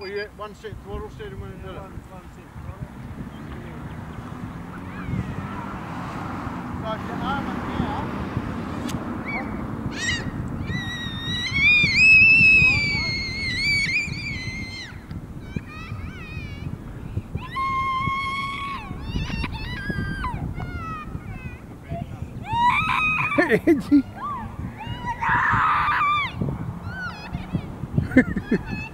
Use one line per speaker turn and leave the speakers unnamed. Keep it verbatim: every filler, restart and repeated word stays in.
Well, you one set throttle steering when it did it.
One, one set throttle.
So if you arm it now,
Angie.